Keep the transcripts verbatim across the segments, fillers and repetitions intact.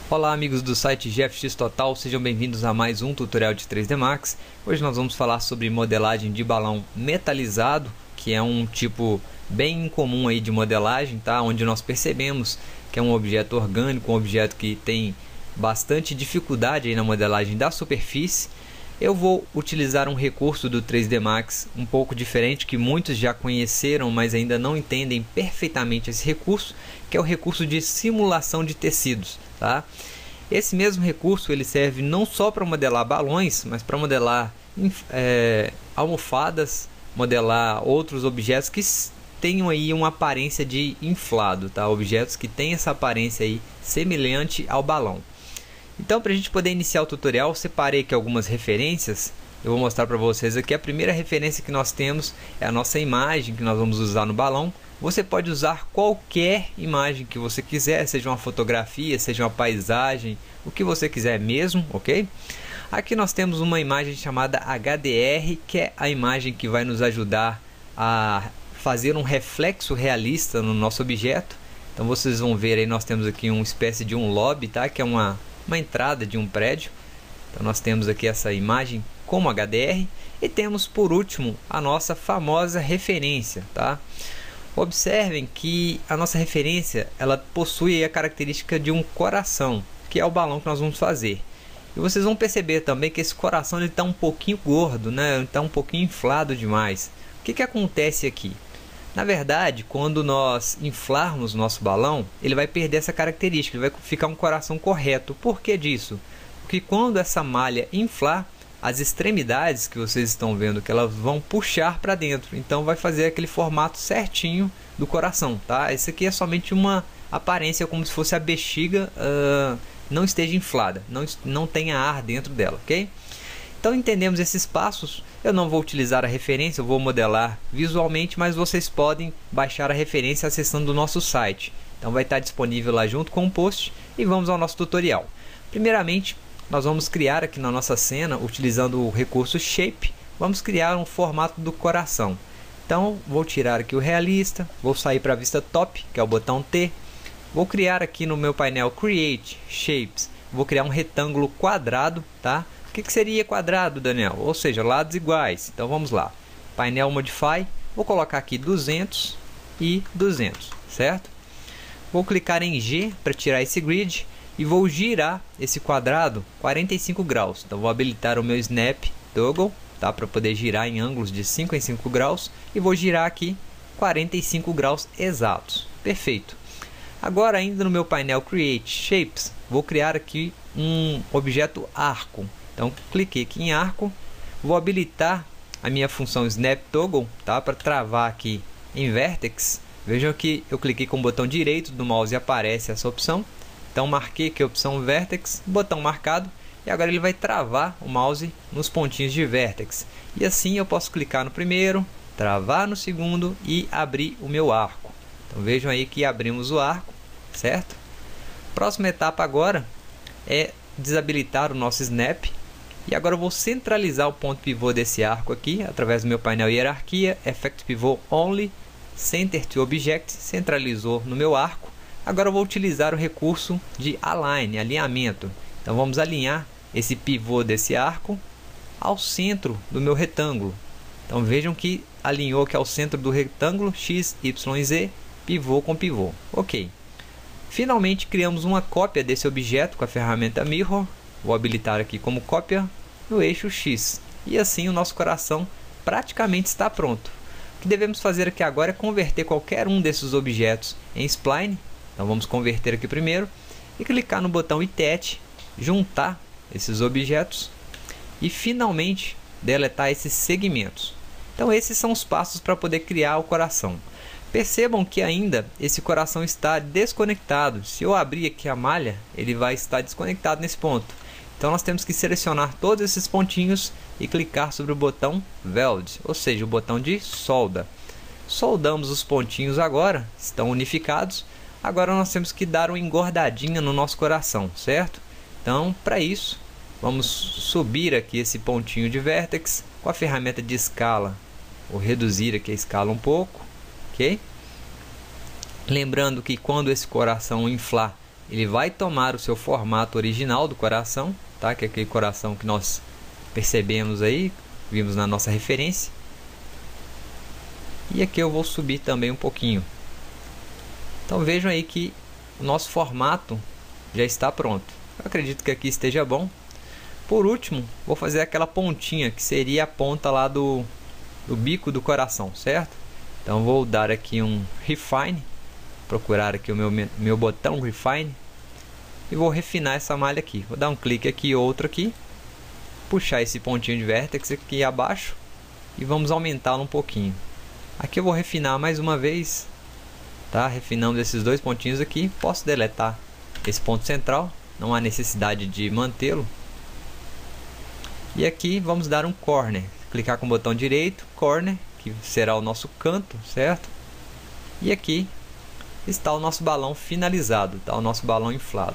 Olá amigos do site G F X Total, sejam bem-vindos a mais um tutorial de três D Max. Hoje nós vamos falar sobre modelagem de balão metalizado, que é um tipo bem incomum aí de modelagem, tá? Onde nós percebemos que é um objeto orgânico, um objeto que tem bastante dificuldade aí na modelagem da superfície. Eu vou utilizar um recurso do três D Max um pouco diferente, que muitos já conheceram, mas ainda não entendem perfeitamente esse recurso, que é o recurso de simulação de tecidos, tá? Esse mesmo recurso ele serve não só para modelar balões, mas para modelar é, almofadas, modelar outros objetos que tenham aí uma aparência de inflado, tá? Objetos que têm essa aparência aí semelhante ao balão. Então, para a gente poder iniciar o tutorial, separei aqui algumas referências. Eu vou mostrar para vocês aqui. A primeira referência que nós temos é a nossa imagem que nós vamos usar no balão. Você pode usar qualquer imagem que você quiser, seja uma fotografia, seja uma paisagem, o que você quiser mesmo, ok? Aqui nós temos uma imagem chamada H D R, que é a imagem que vai nos ajudar a fazer um reflexo realista no nosso objeto. Então vocês vão ver aí, nós temos aqui uma espécie de um lobby, tá? Que é uma uma entrada de um prédio. Então nós temos aqui essa imagem como H D R e temos por último a nossa famosa referência, tá? Observem que a nossa referência ela possui a característica de um coração, que é o balão que nós vamos fazer. E vocês vão perceber também que esse coração está um pouquinho gordo, né? Está um pouquinho inflado demais. O que que acontece aqui? Na verdade, quando nós inflarmos o nosso balão, ele vai perder essa característica, ele vai ficar um coração correto. Por que disso? Porque quando essa malha inflar, as extremidades que vocês estão vendo, que elas vão puxar para dentro. Então vai fazer aquele formato certinho do coração, tá? Esse aqui é somente uma aparência, como se fosse a bexiga uh, não esteja inflada, não, não tenha ar dentro dela, ok? Então entendemos esses passos. Eu não vou utilizar a referência, eu vou modelar visualmente, mas vocês podem baixar a referência acessando o nosso site. Então vai estar disponível lá junto com o post e vamos ao nosso tutorial. Primeiramente, nós vamos criar aqui na nossa cena, utilizando o recurso Shape, vamos criar um formato do coração. Então vou tirar aqui o realista, vou sair para a vista top, que é o botão T. Vou criar aqui no meu painel Create Shapes, vou criar um retângulo quadrado, tá? O que que seria quadrado, Daniel? Ou seja, lados iguais. Então vamos lá. Painel Modify. Vou colocar aqui duzentos e duzentos, certo? Vou clicar em G para tirar esse grid e vou girar esse quadrado quarenta e cinco graus. Então vou habilitar o meu Snap Toggle, tá? Para poder girar em ângulos de cinco em cinco graus. E vou girar aqui quarenta e cinco graus exatos. Perfeito. Agora, ainda no meu painel Create Shapes, vou criar aqui um objeto arco. Então, cliquei aqui em arco, vou habilitar a minha função Snap Toggle, tá? Para travar aqui em Vertex. Vejam que eu cliquei com o botão direito do mouse e aparece essa opção. Então, marquei aqui a opção Vertex, botão marcado, e agora ele vai travar o mouse nos pontinhos de Vertex. E assim eu posso clicar no primeiro, travar no segundo e abrir o meu arco. Então, vejam aí que abrimos o arco, certo? Próxima etapa agora é desabilitar o nosso Snap. E agora eu vou centralizar o ponto pivô desse arco aqui, através do meu painel Hierarquia, Effect Pivot Only, Center to Object, centralizou no meu arco. Agora eu vou utilizar o recurso de Align, alinhamento. Então vamos alinhar esse pivô desse arco ao centro do meu retângulo. Então vejam que alinhou aqui ao centro do retângulo, X, Y, Z, pivô com pivô. Ok. Finalmente criamos uma cópia desse objeto com a ferramenta Mirror. Vou habilitar aqui como cópia no eixo X. E assim o nosso coração praticamente está pronto. O que devemos fazer aqui agora é converter qualquer um desses objetos em spline. Então vamos converter aqui primeiro. E clicar no botão Attach, juntar esses objetos. E finalmente deletar esses segmentos. Então esses são os passos para poder criar o coração. Percebam que ainda esse coração está desconectado. Se eu abrir aqui a malha, ele vai estar desconectado nesse ponto. Então nós temos que selecionar todos esses pontinhos e clicar sobre o botão Weld, ou seja, o botão de solda. Soldamos os pontinhos agora, estão unificados. Agora nós temos que dar uma engordadinha no nosso coração, certo? Então, para isso, vamos subir aqui esse pontinho de Vertex com a ferramenta de escala. Vou reduzir aqui a escala um pouco, ok? Lembrando que quando esse coração inflar, ele vai tomar o seu formato original do coração, tá? Que é aquele coração que nós percebemos aí, vimos na nossa referência. E aqui eu vou subir também um pouquinho. Então vejam aí que o nosso formato já está pronto. Eu acredito que aqui esteja bom. Por último, vou fazer aquela pontinha que seria a ponta lá do, do bico do coração, certo? Então vou dar aqui um Refine, procurar aqui o meu, meu botão Refine e vou refinar essa malha aqui. Vou dar um clique aqui, outro aqui, puxar esse pontinho de vértex aqui abaixo e vamos aumentá-lo um pouquinho. Aqui eu vou refinar mais uma vez, tá? Refinamos esses dois pontinhos aqui. Posso deletar esse ponto central, não há necessidade de mantê-lo. E aqui vamos dar um corner, clicar com o botão direito, corner, que será o nosso canto, certo? E aqui está o nosso balão finalizado, tá? O nosso balão inflado.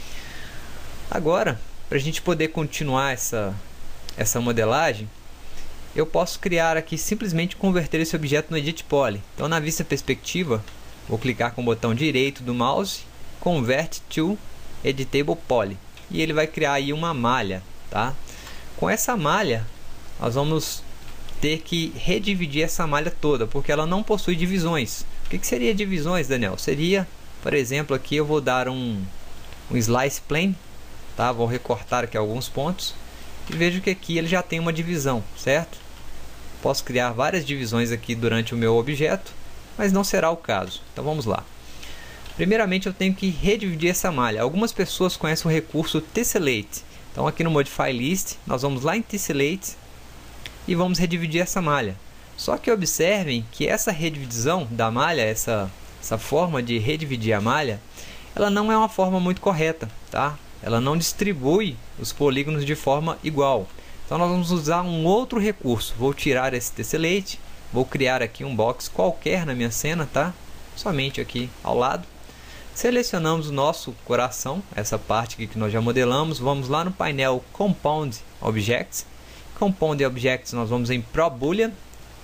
Agora, para a gente poder continuar essa, essa modelagem, eu posso criar aqui, simplesmente converter esse objeto no Edit Poly. Então na vista perspectiva, vou clicar com o botão direito do mouse, Convert to Editable Poly. E ele vai criar aí uma malha, tá? Com essa malha, nós vamos ter que redividir essa malha toda, porque ela não possui divisões. O que, que seria divisões, Daniel? Seria, por exemplo, aqui eu vou dar um, um Slice Plane, tá? Vou recortar aqui alguns pontos e vejo que aqui ele já tem uma divisão, certo? Posso criar várias divisões aqui durante o meu objeto, mas não será o caso. Então vamos lá. Primeiramente eu tenho que redividir essa malha. Algumas pessoas conhecem o recurso Tessellate. Então aqui no Modify List, nós vamos lá em Tessellate e vamos redividir essa malha. Só que observem que essa redivisão da malha, essa, essa forma de redividir a malha, ela não é uma forma muito correta, tá? Ela não distribui os polígonos de forma igual. Então nós vamos usar um outro recurso. Vou tirar esse Tessellate, vou criar aqui um box qualquer na minha cena, tá? Somente aqui ao lado. Selecionamos o nosso coração, essa parte aqui que nós já modelamos. Vamos lá no painel Compound Objects. Compound Objects nós vamos em Pro Boolean,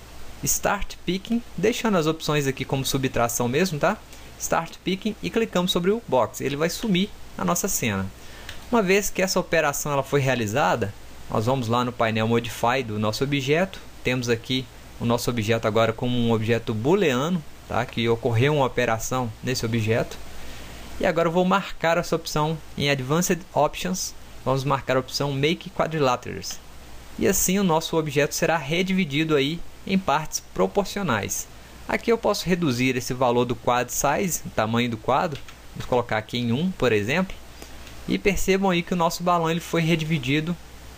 Start Picking, deixando as opções aqui como subtração mesmo, tá? Start Picking e clicamos sobre o box. Ele vai sumir na nossa cena. Uma vez que essa operação ela foi realizada, nós vamos lá no painel Modify do nosso objeto. Temos aqui o nosso objeto agora como um objeto booleano, tá? Que ocorreu uma operação nesse objeto. E agora eu vou marcar essa opção em Advanced Options. Vamos marcar a opção Make Quadrilaterals. E assim o nosso objeto será redividido aí em partes proporcionais. Aqui eu posso reduzir esse valor do quad size, o tamanho do quadro. Vamos colocar aqui em um, por exemplo. E percebam aí que o nosso balão ele foi redividido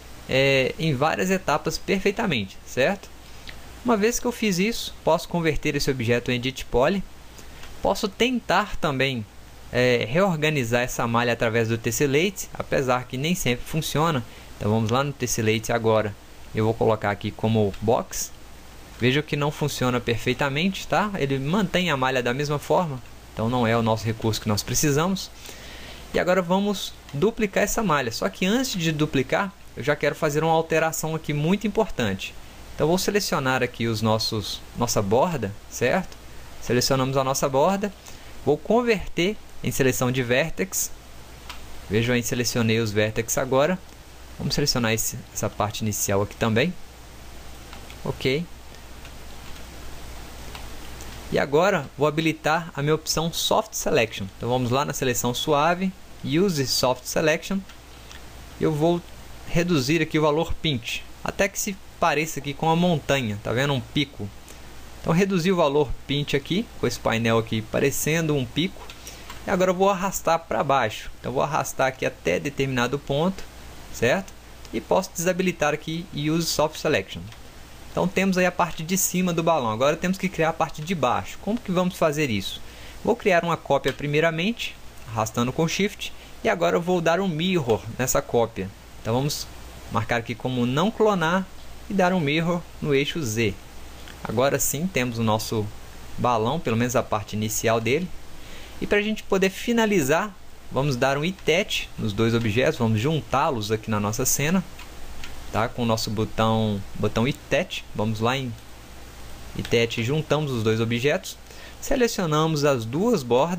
é, em várias etapas perfeitamente, certo? Uma vez que eu fiz isso, posso converter esse objeto em Edit Poly. Posso tentar também É, reorganizar essa malha através do Tessellate, apesar que nem sempre funciona. Então vamos lá no Tessellate agora. Eu vou colocar aqui como box. Veja que não funciona perfeitamente, tá? Ele mantém a malha da mesma forma. Então não é o nosso recurso que nós precisamos. E agora vamos duplicar essa malha. Só que antes de duplicar, eu já quero fazer uma alteração aqui muito importante. Então vou selecionar aqui os nossos nossa borda, certo? Selecionamos a nossa borda. Vou converter em seleção de Vertex. Vejam aí, selecionei os Vertex agora. Vamos selecionar esse, essa parte inicial aqui também. Ok. E agora vou habilitar a minha opção Soft Selection. Então vamos lá na seleção suave, Use Soft Selection. Eu vou reduzir aqui o valor Pinch, até que se pareça aqui com uma montanha, tá vendo? Um pico. Então reduzir o valor Pinch aqui, com esse painel aqui parecendo um pico. E agora eu vou arrastar para baixo. Então vou arrastar aqui até determinado ponto, certo? E posso desabilitar aqui Use Soft Selection. Então temos aí a parte de cima do balão. Agora temos que criar a parte de baixo. Como que vamos fazer isso? Vou criar uma cópia primeiramente, arrastando com Shift. E agora eu vou dar um Mirror nessa cópia. Então vamos marcar aqui como não clonar e dar um Mirror no eixo Z. Agora sim temos o nosso balão, pelo menos a parte inicial dele. E para a gente poder finalizar, vamos dar um Itet nos dois objetos, vamos juntá-los aqui na nossa cena, tá? Com o nosso botão, botão Itet, vamos lá em Itet, juntamos os dois objetos, selecionamos as duas bordas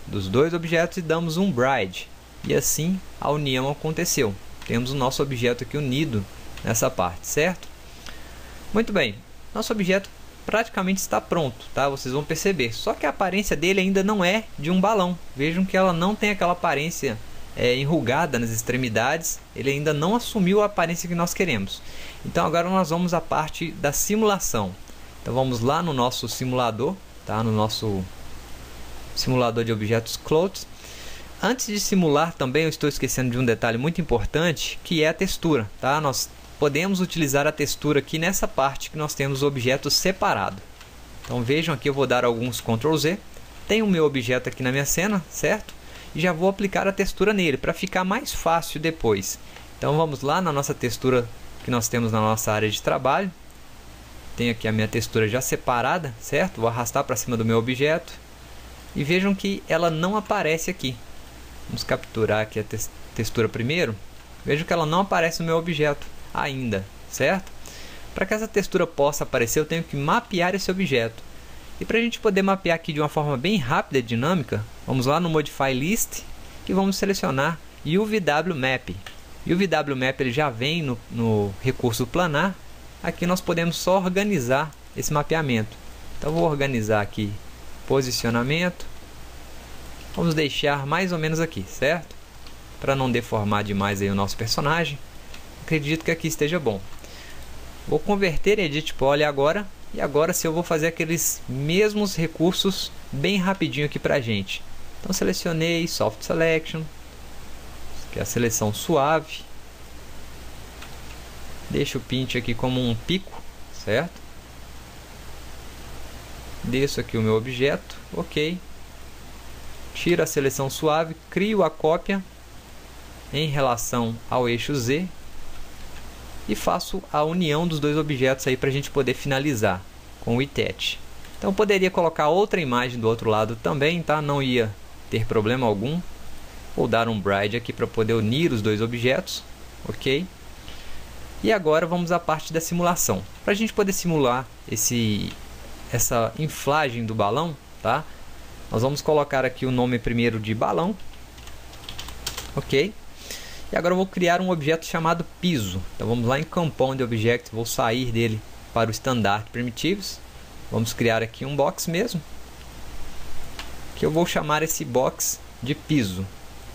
dos dois objetos e damos um bride. E assim a união aconteceu. Temos o nosso objeto aqui unido nessa parte, certo? Muito bem, nosso objeto praticamente está pronto, tá? Vocês vão perceber. Só que a aparência dele ainda não é de um balão. Vejam que ela não tem aquela aparência é, enrugada nas extremidades. Ele ainda não assumiu a aparência que nós queremos. Então agora nós vamos à parte da simulação. Então vamos lá no nosso simulador, tá? No nosso simulador de objetos Clothes. Antes de simular também eu estou esquecendo de um detalhe muito importante, que é a textura, tá? Nós podemos utilizar a textura aqui nessa parte que nós temos o objeto separado. Então vejam aqui, eu vou dar alguns control Z. Tenho o meu objeto aqui na minha cena, certo? E já vou aplicar a textura nele para ficar mais fácil depois. Então vamos lá na nossa textura que nós temos na nossa área de trabalho. Tenho aqui a minha textura já separada, certo? Vou arrastar para cima do meu objeto. E vejam que ela não aparece aqui. Vamos capturar aqui a te textura primeiro. Vejam que ela não aparece no meu objeto ainda, certo? Para que essa textura possa aparecer, eu tenho que mapear esse objeto. E para a gente poder mapear aqui de uma forma bem rápida e dinâmica, vamos lá no Modify List e vamos selecionar U V W Map. O U V W Map ele já vem no, no recurso planar. Aqui nós podemos só organizar esse mapeamento. Então vou organizar aqui posicionamento. Vamos deixar mais ou menos aqui, certo? Para não deformar demais aí o nosso personagem. Acredito que aqui esteja bom. Vou converter em Edit Poly agora. E agora se eu vou fazer aqueles mesmos recursos bem rapidinho aqui pra gente. Então selecionei Soft Selection, que é a seleção suave. Deixo o Pint aqui como um pico, certo? Desço aqui o meu objeto, ok. Tiro a seleção suave, crio a cópia em relação ao eixo Z. E faço a união dos dois objetos aí para a gente poder finalizar com o Attach. Então eu poderia colocar outra imagem do outro lado também, tá? Não ia ter problema algum. Vou dar um bride aqui para poder unir os dois objetos, ok? E agora vamos à parte da simulação. Para a gente poder simular esse, essa inflagem do balão, tá? Nós vamos colocar aqui o nome primeiro de balão, ok? E agora eu vou criar um objeto chamado piso. Então vamos lá em Compound Object, vou sair dele para o Standard Primitives. Vamos criar aqui um box mesmo, que eu vou chamar esse box de piso.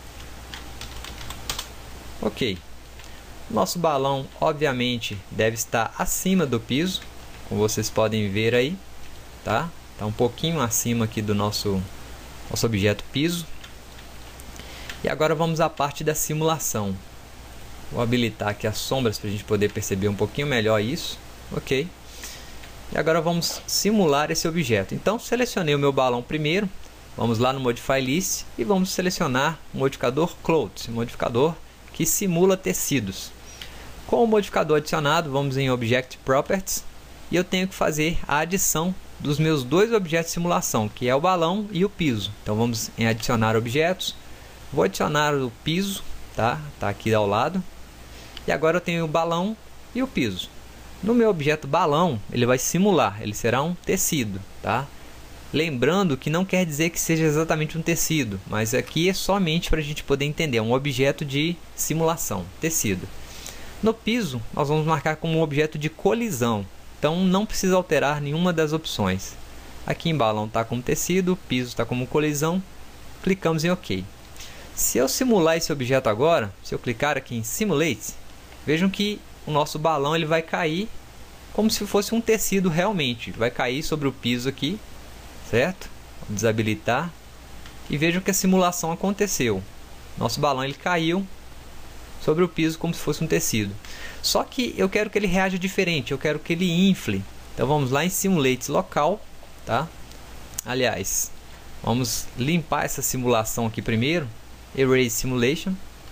Ok. Nosso balão obviamente deve estar acima do piso, como vocês podem ver aí, tá? Está um pouquinho acima aqui do nosso, nosso objeto piso. E agora vamos à parte da simulação. Vou habilitar aqui as sombras para a gente poder perceber um pouquinho melhor isso. Ok. E agora vamos simular esse objeto. Então selecionei o meu balão primeiro. Vamos lá no Modify List e vamos selecionar o modificador Clothes, modificador que simula tecidos. Com o modificador adicionado, vamos em Object Properties e eu tenho que fazer a adição dos meus dois objetos de simulação, que é o balão e o piso. Então vamos em adicionar objetos. Vou adicionar o piso, tá? Tá aqui ao lado. E agora eu tenho o balão e o piso. No meu objeto balão, ele vai simular, ele será um tecido, tá? Lembrando que não quer dizer que seja exatamente um tecido, mas aqui é somente para a gente poder entender, é um objeto de simulação, tecido. No piso, nós vamos marcar como um objeto de colisão, então não precisa alterar nenhuma das opções. Aqui em balão está como tecido, piso está como colisão, clicamos em OK. Se eu simular esse objeto agora, se eu clicar aqui em Simulate, vejam que o nosso balão ele vai cair como se fosse um tecido realmente. Vai cair sobre o piso aqui, certo? Vou desabilitar. E vejam que a simulação aconteceu. Nosso balão ele caiu sobre o piso como se fosse um tecido. Só que eu quero que ele reaja diferente, eu quero que ele infle. Então vamos lá em Simulate local, tá? Aliás, vamos limpar essa simulação aqui primeiro. Erase Simulation.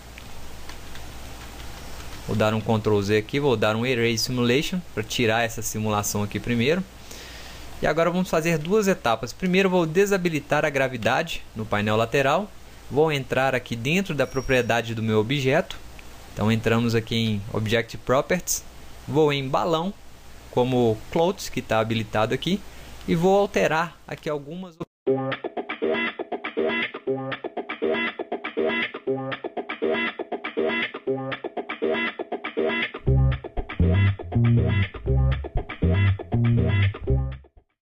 Vou dar um control Z aqui, vou dar um Erase Simulation para tirar essa simulação aqui primeiro. E agora vamos fazer duas etapas. Primeiro vou desabilitar a gravidade no painel lateral. Vou entrar aqui dentro da propriedade do meu objeto. Então entramos aqui em Object Properties. Vou em balão, como Clothes, que está habilitado aqui. E vou alterar aqui algumas